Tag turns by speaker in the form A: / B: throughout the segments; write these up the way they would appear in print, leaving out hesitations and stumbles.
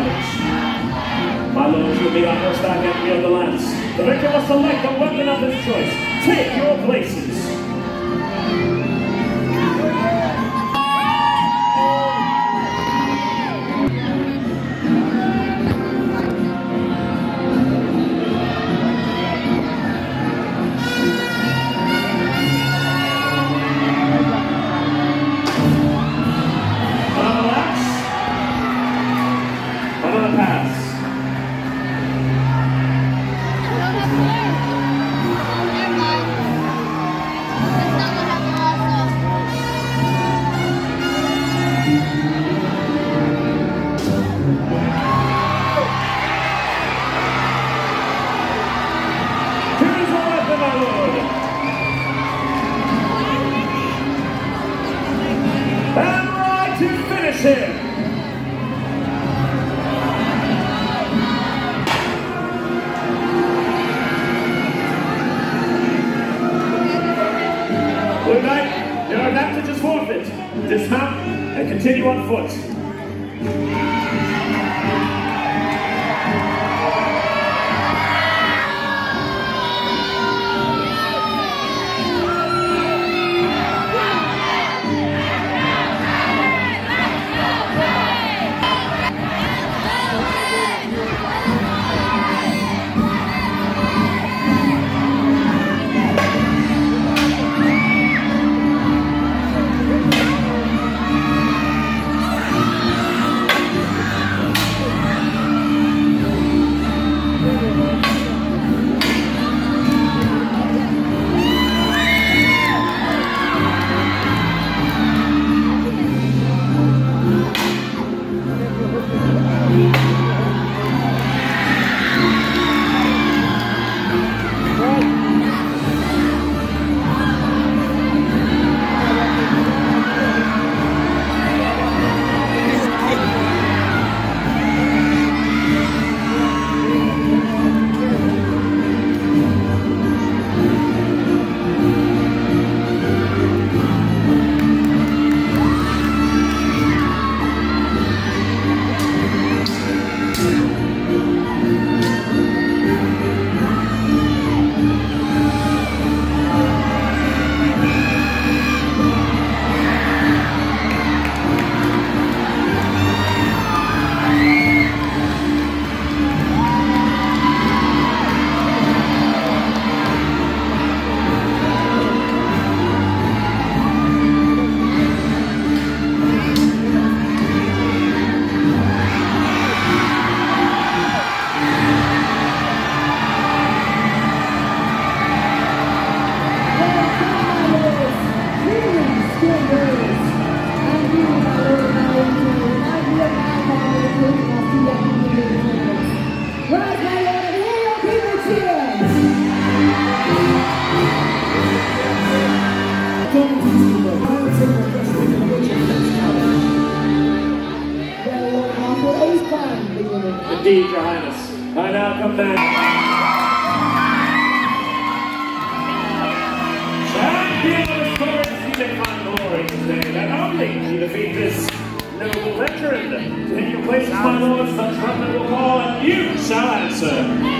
A: challenge. My lords will be on horseback and wield the lance. The victor must select a weapon of his choice. Take your places. Good night. Your advantage is forfeit. Dismount and continue on foot. Indeed, Your Highness. I now command. Champion of sports, he may find glory today, that only he defeat this noble veteran. Take your places, my lords, the trumpet will call, and you shall answer.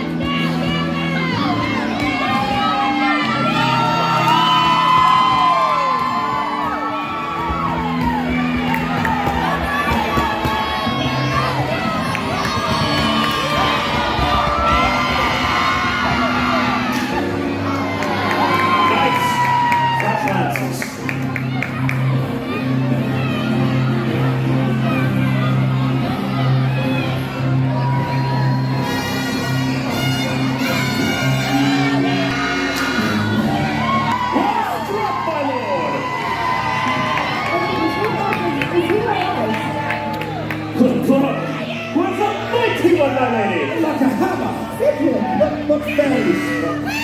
A: Like a hammer. Look face.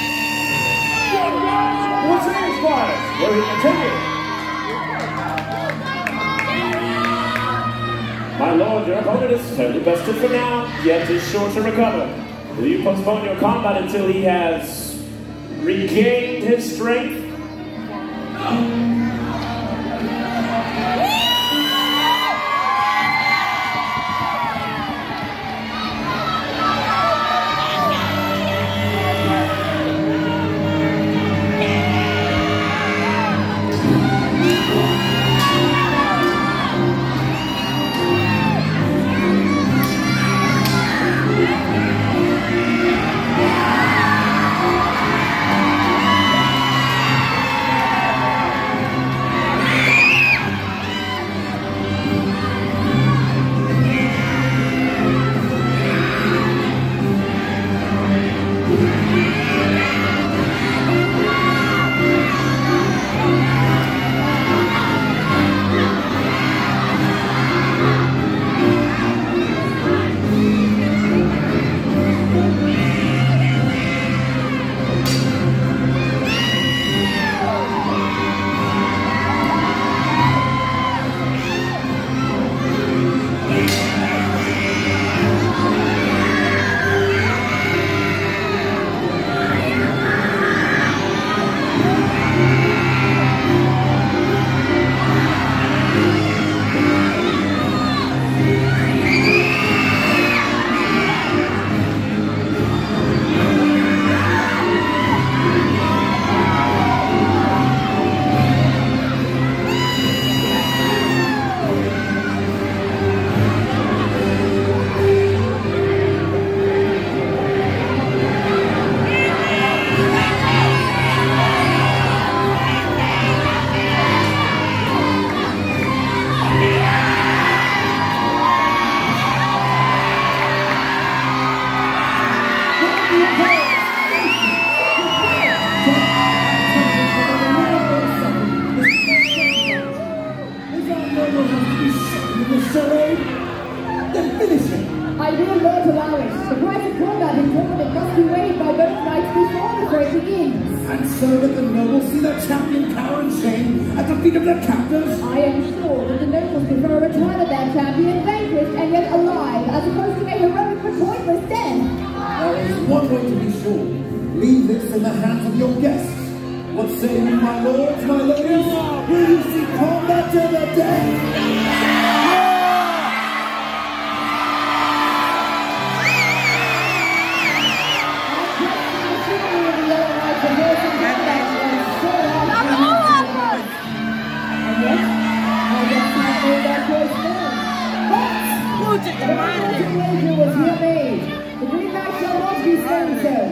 A: What's in his fires? Will he continue? My lord, your opponent is totally bested for now, yet is sure to recover. Will you postpone your combat until he has regained his strength?
B: And so that the nobles see their champion cower in shame at the feet of their captors?
C: I am sure that the nobles prefer a return of their champion vanquished and yet alive, as opposed to a heroic but pointless death.
B: There is one way to be sure. Leave this in the hands of your guests. What say you, my lords, my ladies? Will you see combat to the death?
C: The Green Knight shall not be slain, sir.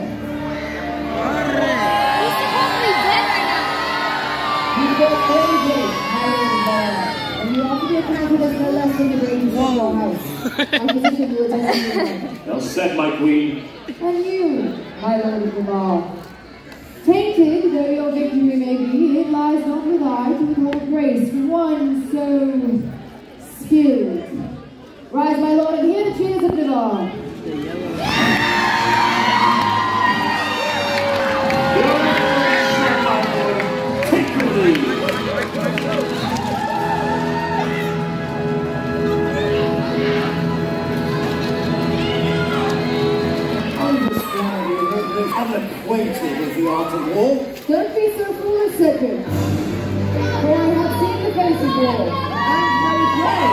C: You go crazy, and you ought to be accounted as no less than the greatest of your house. I position you as a
A: Well said, my queen.
C: And you, my lord of Navarre. Tainted though your victory may be, it lies not with I to withhold grace from one so skilled. Rise, my lord, and hear the cheers of Navarre.
A: Take the lead.
B: Understand you is unacquainted with the art of war.
C: Don't be so foolish, Cedric. For I have seen the face of war, and how it plays.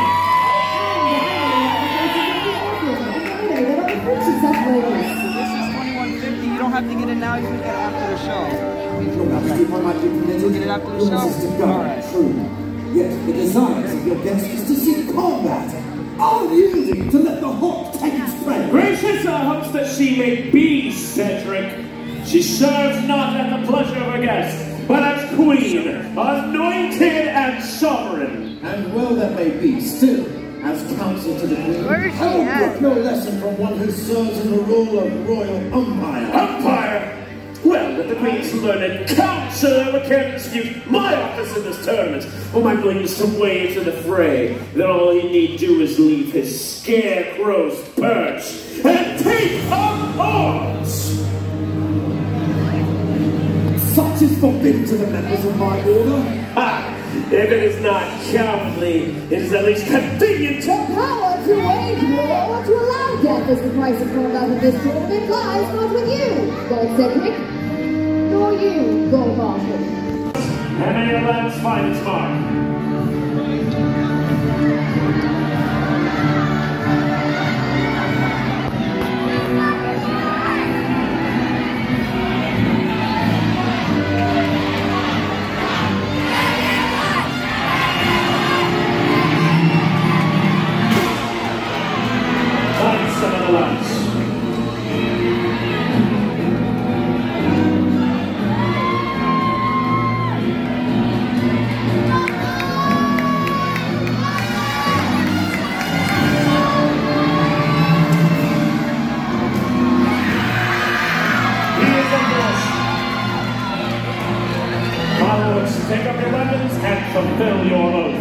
D: This is 2150. You don't have to get it now. You can get it after the show.
B: Your Majesty, I might be permitted.
D: Get it after the
B: Your
D: show?
B: Majesty, go.
D: Alright.
B: True. Yet the desires of your guests is to see combat, unyielding to let the hawk take its prey.
A: Gracious are hopes that she may be, Cedric. She serves not at the pleasure of her guests, but as queen, anointed and sovereign.
B: And well that may be, still, as counsel to the queen,
D: Where is she
B: I will
D: at?
B: brook no lesson from one who serves in the role of royal umpire.
A: Umpire? Well, let the queen's learned counselor can dispute my office in this tournament, or my blameless to wade to the fray. Then all he need do is leave his scarecrow's perch and take up arms.
B: Such is forbidden to the members of my order.
A: Ha! If it is not cowardly, it is at least convenient.
C: The power to wage war or to allow death as the price of combat in this tournament lies not with you, Lord Cedric, nor you, Lord Marshal.
A: And may your lance find its mark. Take up your weapons and fulfill your oath.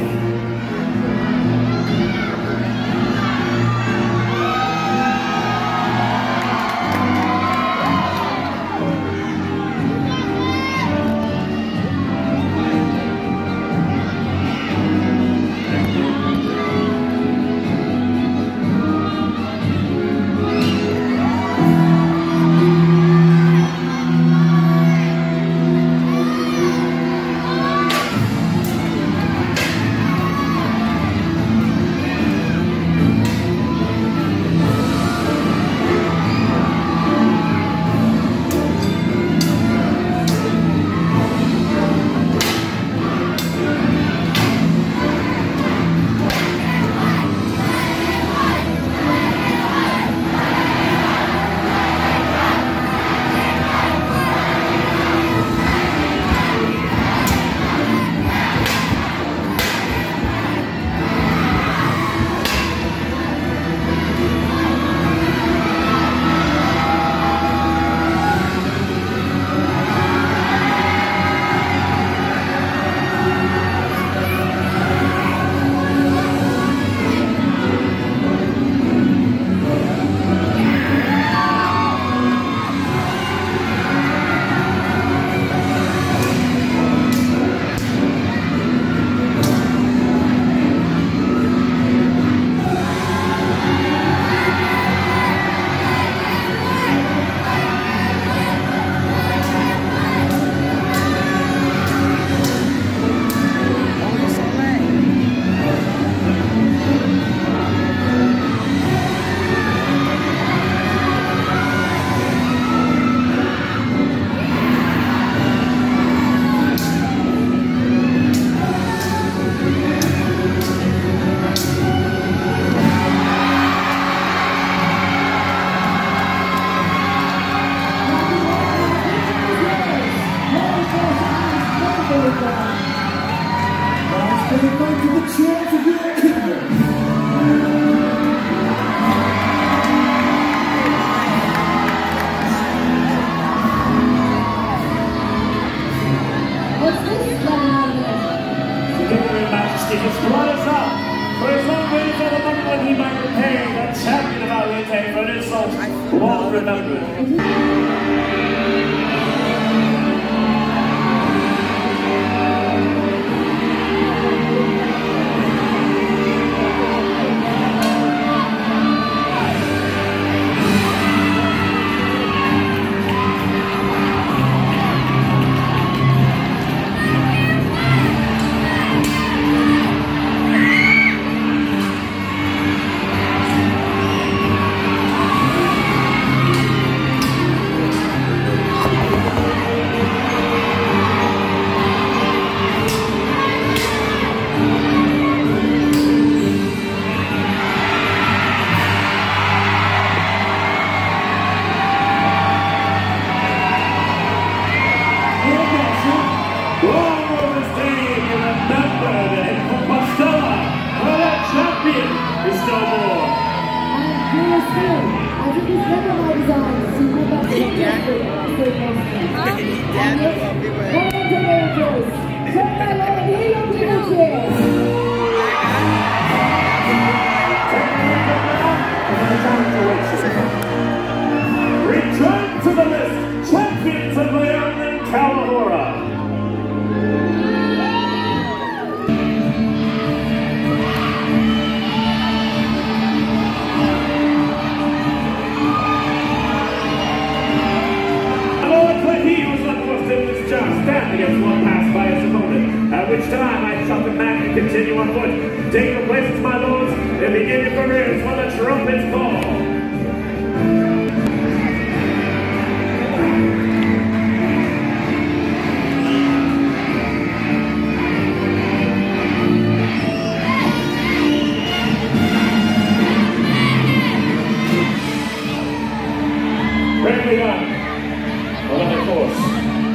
A: remembered. Return to the list, champions of Leon and Kalahora. Standing as one passed by his opponent, at which time I shall command you continue on foot. Take your places, my lords, and begin your careers when the trumpets call. Bravely done. On the course.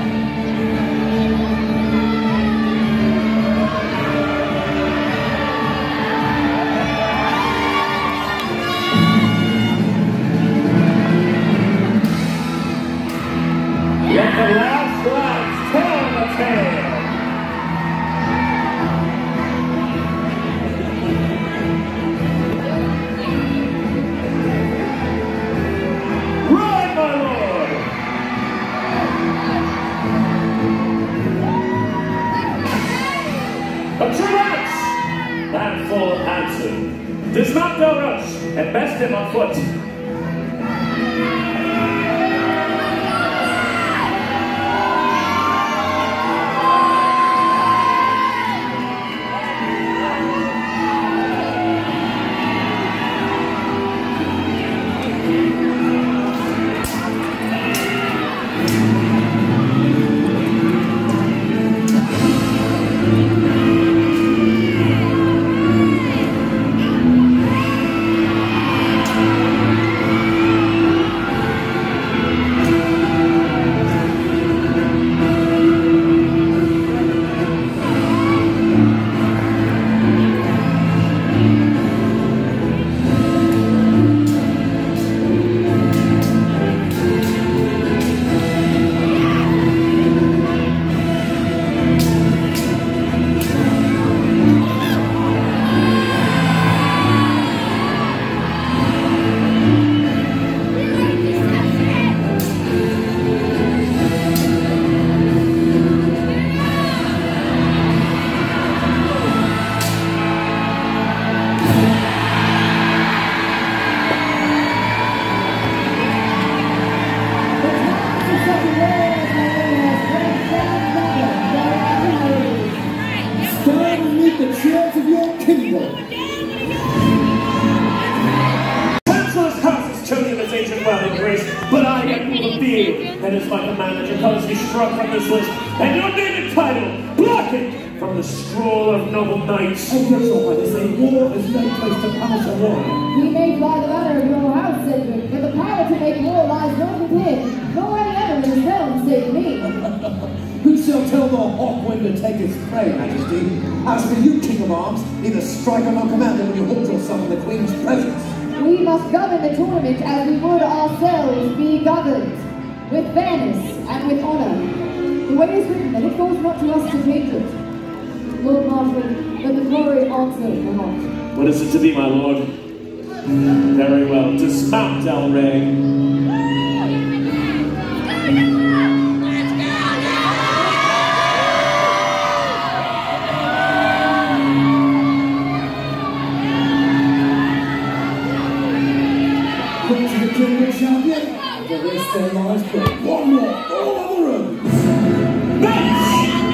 A: Let the last laps tell the tale. Ride, my lord! A true lance! And full of handsome. Dismount no rush, and best him on foot. But I am full of fear, and it's my command that your colors be struck from this list, and your name and title blotted from the scroll of noble knights.
B: Oh, yes, your highness, a war is no place to punish a warrior.
C: He may fly the banner of your house, Cedric, but the power to make war lies not with him, nor any other in his realm save me.
B: Who shall tell the hawkwind to take its prey, Majesty? As for you, King of Arms, neither striker nor commander when you hold yourself in the Queen's presence.
C: We must govern the tournament as we would ourselves be governed, with fairness and with honor. The way is written, and it falls not to us to change it. Lord Marshal, let the glory answer or not.
A: What is it to be, my lord? Very well. Dismount, Elray.
B: one more, all other roads.
A: Knights!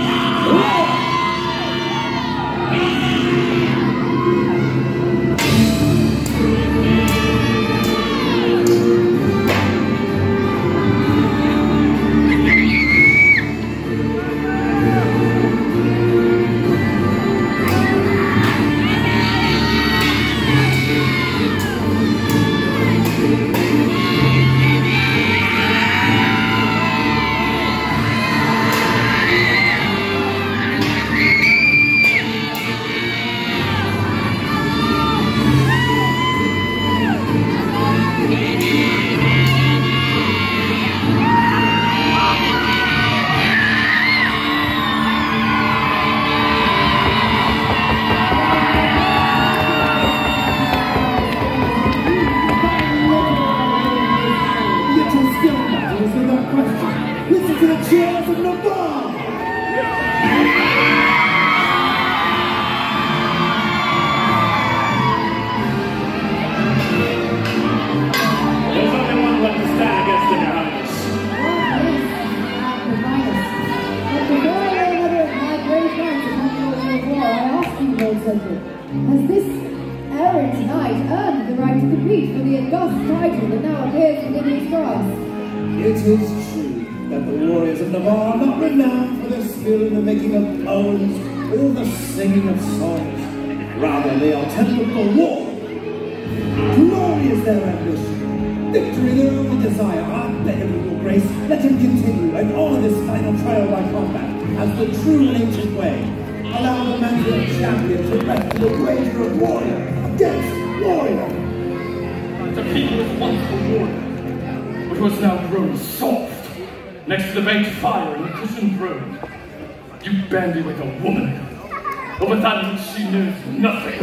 B: Listen to the cheers of Navarre!
A: There's only one left to stand against in your highness.
C: But before I lay another of my brave knights upon the altar of war, I ask you, Lord Cedric, has this errant knight earned the right to compete for the august title that now appears within his grasp?
B: It is true that the warriors of Navarre are not renowned for their skill in the making of poems or the singing of songs. Rather, they are tempered for war. Glory is their ambition. Victory their only desire. I beg of you, your grace, let him continue and honor this final trial by combat as the true and ancient way. Allow the mantle of champion to rest to the wager of warrior against warrior.
E: The people is once a warrior, but was now grown soft. Next to the banked fire in the cushioned road, you bandy with a woman, over that which she knows nothing.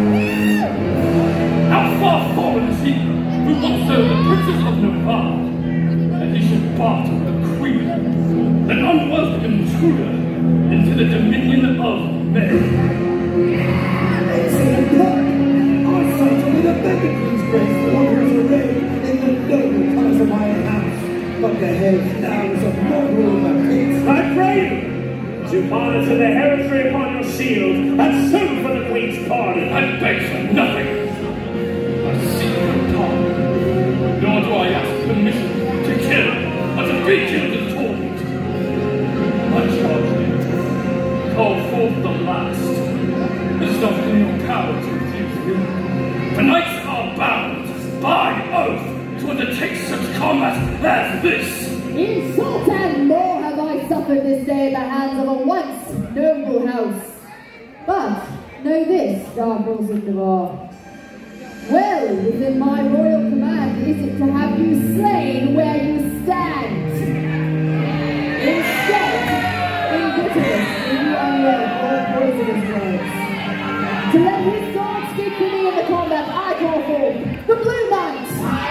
E: How far forward is he, who once served the princes of Navarre, that he should barter with a queen, an unwelcome intruder, into the dominion of men?
B: Excellent work! I cite only the beggar queen's grace, the one who is arrayed in the noble colours of my house. But the head now is a mongrel of a pit.
A: I pray you to honor to the hereditary upon your shield, and sue for the Queen's pardon.
E: I beg for nothing. I seek no pardon, nor do I ask permission to kill or to be killed and torment. I charge you, call forth the last. It is not in your power to refuse me. The knights are bound by oath to undertake such combat as this.
C: Insult and more have I suffered this day at the hands of a once noble house. But know this, dark halls of Navarre. Well within my royal command is it to have you slain where you stand. Instead, in bitterness will you unearth all poisonous words. To let his sword speak for me in the combat, I call forth the Blue Knight!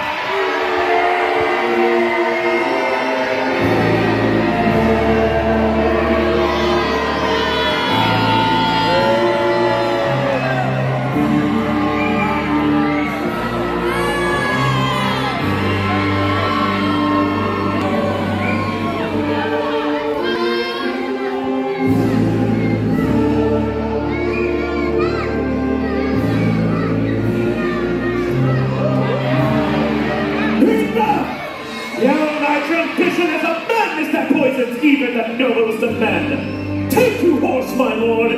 A: Even the noblest of men. Take you horse, my lord.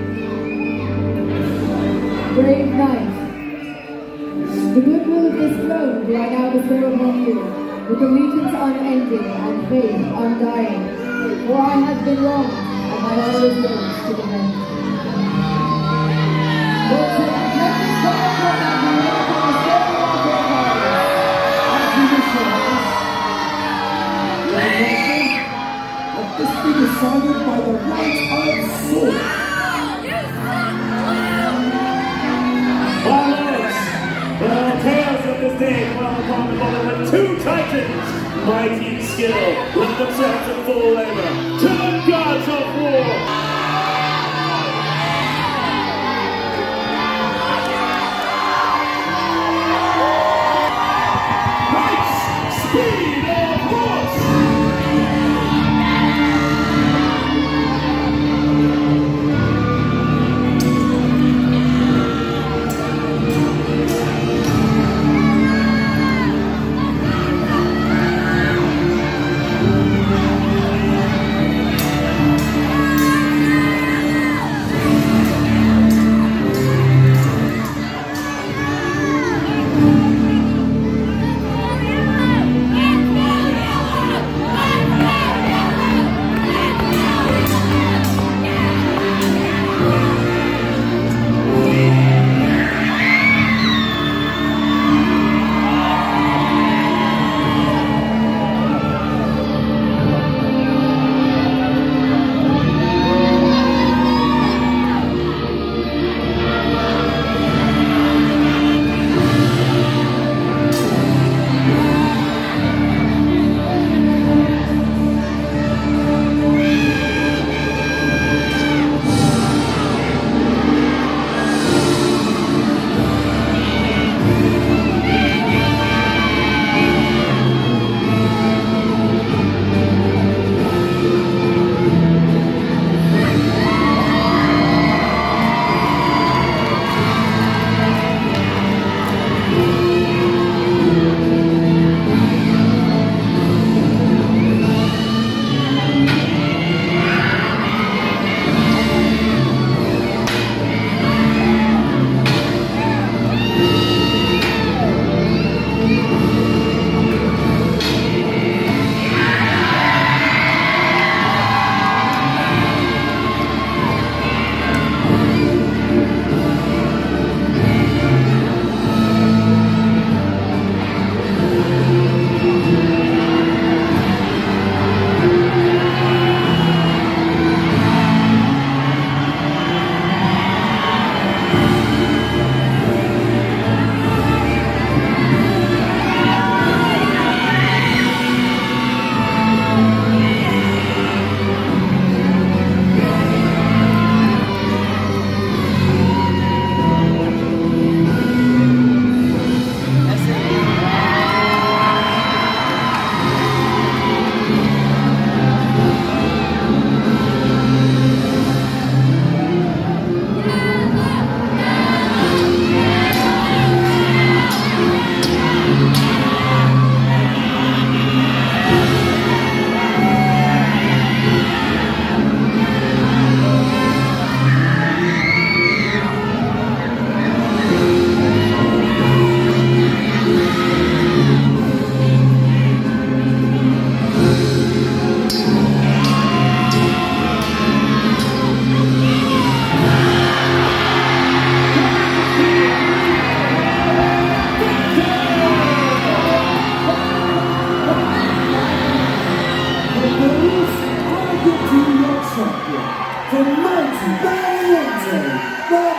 C: Brave knight, the goodwill of this throne do I now bestow upon you, with allegiance unending and faith undying. For I have been wronged, and my honor is yours to defend. Lord Cedric, let this trial combat be led upon the scale of our forefathers, as you wish for us.
B: This be decided by the right of sword.
A: My lords, there are tales of this day dwell upon the moment when two titans, mighty in skill, left themselves in full labor to the gods of war. Knights, speed of horse!
B: champion, from Mighty Valiente,